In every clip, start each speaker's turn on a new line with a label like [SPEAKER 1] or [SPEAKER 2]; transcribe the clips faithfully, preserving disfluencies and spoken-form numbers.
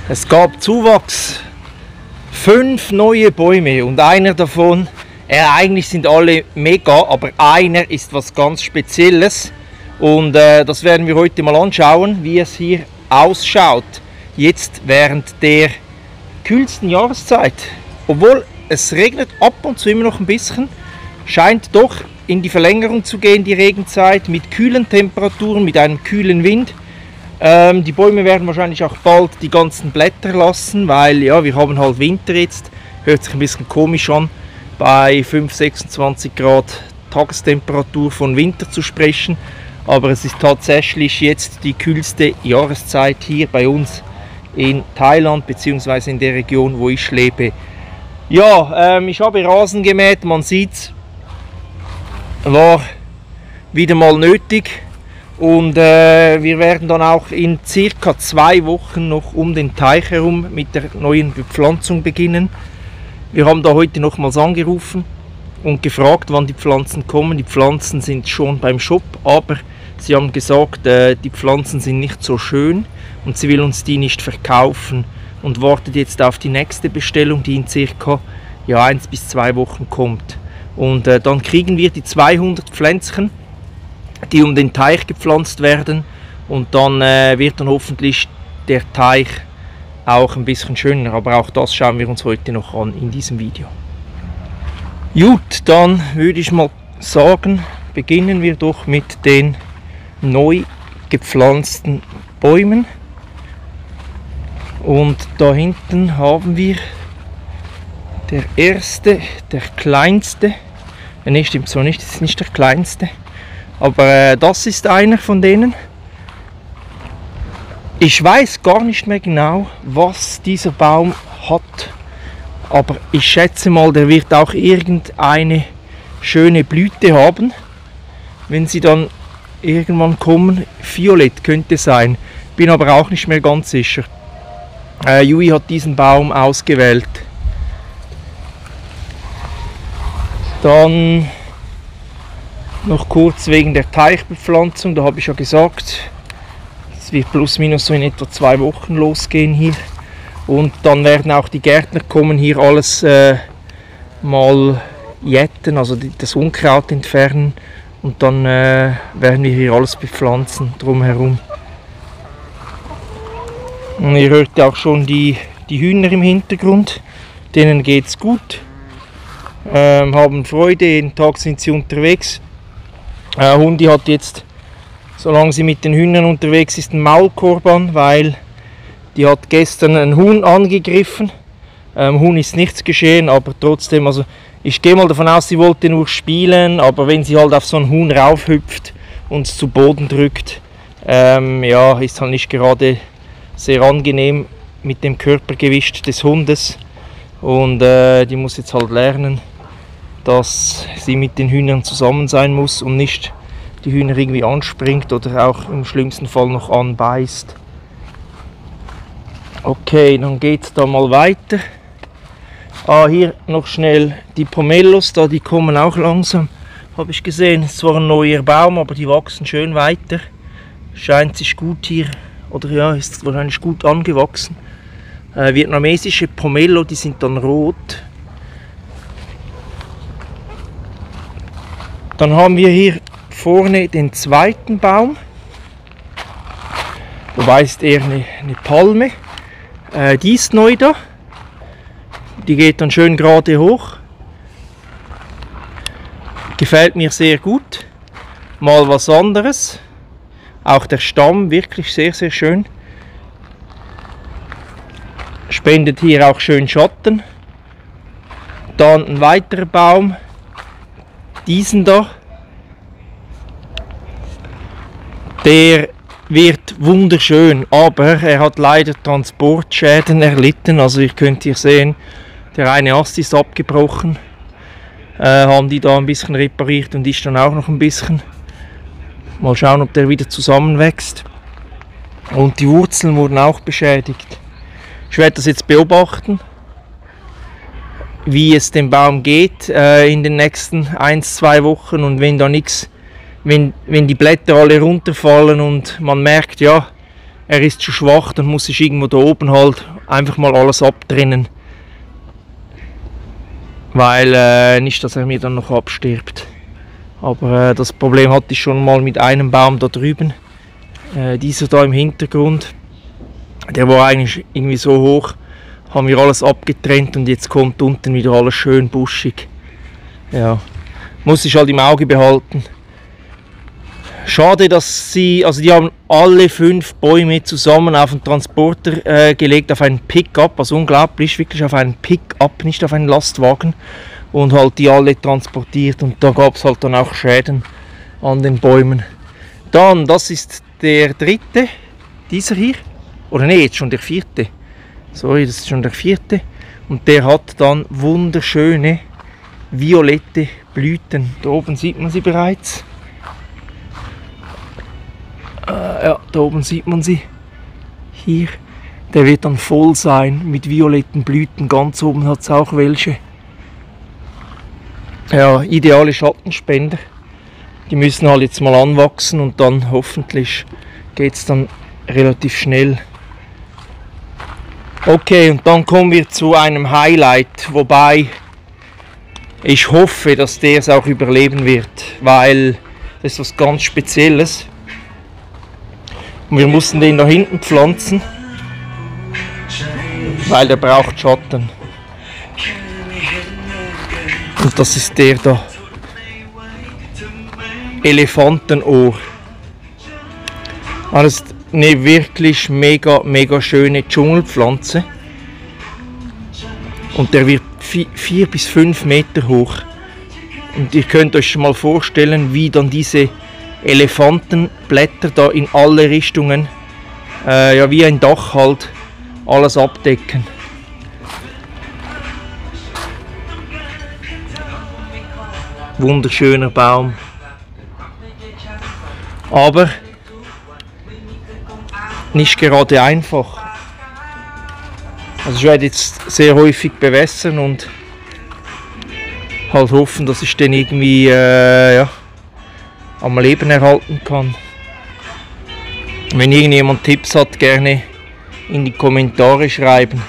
[SPEAKER 1] Es gab Zuwachs, fünf neue Bäume und einer davon, äh, eigentlich sind alle mega, aber einer ist was ganz Spezielles und äh, das werden wir heute mal anschauen, wie es hier ausschaut, jetzt während der kühlsten Jahreszeit. Obwohl es regnet ab und zu immer noch ein bisschen, scheint doch in die Verlängerung zu gehen, die Regenzeit, mit kühlen Temperaturen, mit einem kühlen Wind. Ähm, die Bäume werden wahrscheinlich auch bald die ganzen Blätter lassen, weil ja, wir haben halt Winter jetzt. Hört sich ein bisschen komisch an, bei fünf, sechsundzwanzig Grad Tagestemperatur von Winter zu sprechen. Aber es ist tatsächlich jetzt die kühlste Jahreszeit hier bei uns in Thailand bzw. in der Region, wo ich lebe. Ja, ähm, ich habe Rasen gemäht, man sieht es, war wieder mal nötig. Und äh, wir werden dann auch in circa zwei Wochen noch um den Teich herum mit der neuen Bepflanzung beginnen. Wir haben da heute nochmals angerufen und gefragt, wann die Pflanzen kommen. Die Pflanzen sind schon beim Shop, aber sie haben gesagt, äh, die Pflanzen sind nicht so schön und sie will uns die nicht verkaufen und wartet jetzt auf die nächste Bestellung, die in circa ja, eins bis zwei Wochen kommt. Und äh, dann kriegen wir die zweihundert Pflänzchen, die um den Teich gepflanzt werden, und dann äh, wird dann hoffentlich der Teich auch ein bisschen schöner, aber auch das schauen wir uns heute noch an in diesem Video. Gut, dann würde ich mal sagen, beginnen wir doch mit den neu gepflanzten Bäumen. Und da hinten haben wir der erste, der kleinste, äh, nee, stimmt so nicht, das ist nicht der kleinste, aber äh, das ist einer von denen. Ich weiß gar nicht mehr genau, was dieser Baum hat, aber ich schätze mal, der wird auch irgendeine schöne Blüte haben, wenn sie dann irgendwann kommen. Violett könnte sein, bin aber auch nicht mehr ganz sicher. Äh, Yui hat diesen Baum ausgewählt. Dann noch kurz wegen der Teichbepflanzung, da habe ich ja gesagt, es wird plus minus so in etwa zwei Wochen losgehen hier. Und dann werden auch die Gärtner kommen, hier alles äh, mal jäten, also die, das Unkraut entfernen, und dann äh, werden wir hier alles bepflanzen drumherum. Und ihr hört ja auch schon die, die Hühner im Hintergrund, denen geht es gut, ähm, haben Freude, jeden Tag sind sie unterwegs. Äh, Hundi hat jetzt, solange sie mit den Hühnern unterwegs ist, einen Maulkorb an, weil die hat gestern ein Huhn angegriffen. Ähm, Huhn ist nichts geschehen, aber trotzdem, also ich gehe mal davon aus, sie wollte nur spielen, aber wenn sie halt auf so ein Huhn raufhüpft und es zu Boden drückt, ähm, ja, ist halt nicht gerade sehr angenehm mit dem Körpergewicht des Hundes. Und äh, die muss jetzt halt lernen, dass sie mit den Hühnern zusammen sein muss und nicht die Hühner irgendwie anspringt oder auch im schlimmsten Fall noch anbeißt. Okay, dann geht es da mal weiter. Ah, hier noch schnell die Pomelos, da die kommen auch langsam, habe ich gesehen. Es ist zwar ein neuer Baum, aber die wachsen schön weiter. Scheint sich gut hier, oder ja, ist wahrscheinlich gut angewachsen. Äh, vietnamesische Pomelo, die sind dann rot. Dann haben wir hier vorne den zweiten Baum. Wobei ist eher eine, eine Palme. Äh, die ist neu da. Die geht dann schön gerade hoch. Gefällt mir sehr gut. Mal was anderes. Auch der Stamm wirklich sehr, sehr schön. Spendet hier auch schön Schatten. Dann ein weiterer Baum. Diesen da. Der wird wunderschön, aber er hat leider Transportschäden erlitten. Also ihr könnt hier sehen, der eine Ast ist abgebrochen. Äh, haben die da ein bisschen repariert und ist dann auch noch ein bisschen. Mal schauen, ob der wieder zusammenwächst. Und die Wurzeln wurden auch beschädigt. Ich werde das jetzt beobachten, wie es dem Baum geht äh, in den nächsten ein, zwei Wochen, und wenn da nichts, wenn, wenn die Blätter alle runterfallen und man merkt, ja, er ist zu schwach, dann muss ich irgendwo da oben halt einfach mal alles abtrennen. Weil äh, nicht, dass er mir dann noch abstirbt. Aber äh, das Problem hatte ich schon mal mit einem Baum da drüben. Äh, dieser da im Hintergrund, der war eigentlich irgendwie so hoch, haben wir alles abgetrennt und jetzt kommt unten wieder alles schön buschig. Ja, muss ich halt im Auge behalten. Schade, dass sie, also die haben alle fünf Bäume zusammen auf einen Transporter äh, gelegt, auf einen Pickup, also unglaublich, wirklich auf einen Pickup, nicht auf einen Lastwagen, und halt die alle transportiert, und da gab es halt dann auch Schäden an den Bäumen. Dann, das ist der dritte, dieser hier, oder ne, jetzt schon der vierte, sorry, das ist schon der vierte, und der hat dann wunderschöne violette Blüten, da oben sieht man sie bereits. Äh, ja, da oben sieht man sie. Hier. Der wird dann voll sein mit violetten Blüten. Ganz oben hat es auch welche. Ja, ideale Schattenspender. Die müssen halt jetzt mal anwachsen und dann hoffentlich geht es dann relativ schnell. Okay, und dann kommen wir zu einem Highlight, wobei ich hoffe, dass der es auch überleben wird, weil das ist was ganz Spezielles. Und wir mussten den da hinten pflanzen, weil der braucht Schatten. Und das ist der da. Elefantenohr. Das ist eine wirklich mega, mega schöne Dschungelpflanze. Und der wird vier bis fünf Meter hoch. Und ihr könnt euch schon mal vorstellen, wie dann diese Elefantenblätter da in alle Richtungen, äh, ja, wie ein Dach halt, alles abdecken. Wunderschöner Baum. Aber nicht gerade einfach. Also ich werde jetzt sehr häufig bewässern und halt hoffen, dass ich den irgendwie äh, ja, am Leben erhalten kann. Wenn irgendjemand Tipps hat, gerne in die Kommentare schreiben.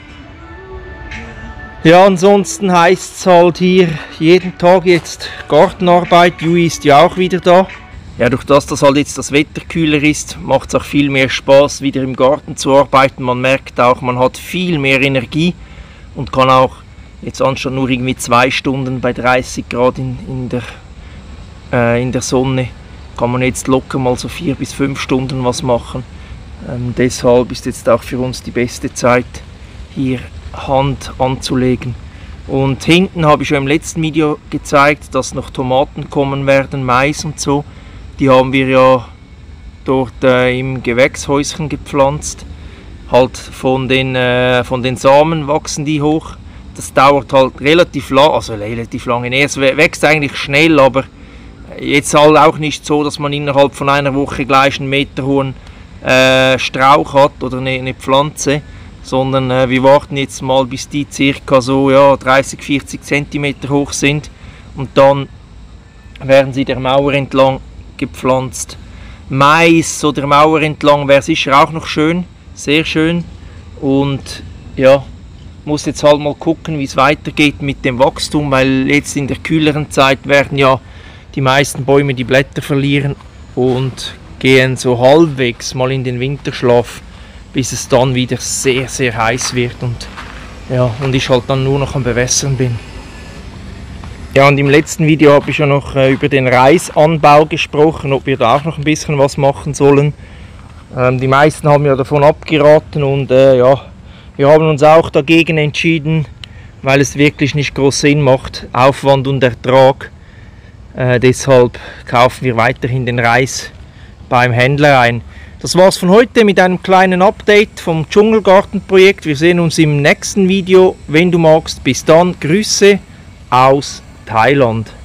[SPEAKER 1] Ja, ansonsten heißt es halt hier jeden Tag jetzt Gartenarbeit. Jui ist ja auch wieder da. Ja, durch das, dass halt jetzt das Wetter kühler ist, macht es auch viel mehr Spaß, wieder im Garten zu arbeiten. Man merkt auch, man hat viel mehr Energie und kann auch jetzt anstatt nur irgendwie zwei Stunden bei dreißig Grad in, in der äh, in der Sonne, kann man jetzt locker mal so vier bis fünf Stunden was machen. Ähm, deshalb ist jetzt auch für uns die beste Zeit, hier Hand anzulegen. Und hinten habe ich schon im letzten Video gezeigt, dass noch Tomaten kommen werden, Mais und so. Die haben wir ja dort äh, im Gewächshäuschen gepflanzt. Halt von den, äh, von den Samen wachsen die hoch. Das dauert halt relativ lang, also relativ lange. Nee, es wächst eigentlich schnell, aber jetzt halt auch nicht so, dass man innerhalb von einer Woche gleich einen Meter hohen äh, Strauch hat oder eine, eine Pflanze, sondern äh, wir warten jetzt mal, bis die circa so ja, dreißig, vierzig Zentimeter hoch sind, und dann werden sie der Mauer entlang gepflanzt. Mais so der Mauer entlang wäre sicher auch noch schön, sehr schön, und ja, muss jetzt halt mal gucken, wie es weitergeht mit dem Wachstum, weil jetzt in der kühleren Zeit werden ja die meisten Bäume die Blätter verlieren und gehen so halbwegs mal in den Winterschlaf, bis es dann wieder sehr, sehr heiß wird und, ja, und ich halt dann nur noch am Bewässern bin. Ja, und im letzten Video habe ich ja noch äh, über den Reisanbau gesprochen, ob wir da auch noch ein bisschen was machen sollen. Ähm, die meisten haben ja davon abgeraten und äh, ja, wir haben uns auch dagegen entschieden, weil es wirklich nicht groß Sinn macht, Aufwand und Ertrag. Äh, deshalb kaufen wir weiterhin den Reis beim Händler ein. Das war's von heute mit einem kleinen Update vom Dschungelgartenprojekt. Wir sehen uns im nächsten Video, wenn du magst. Bis dann, Grüße aus Thailand.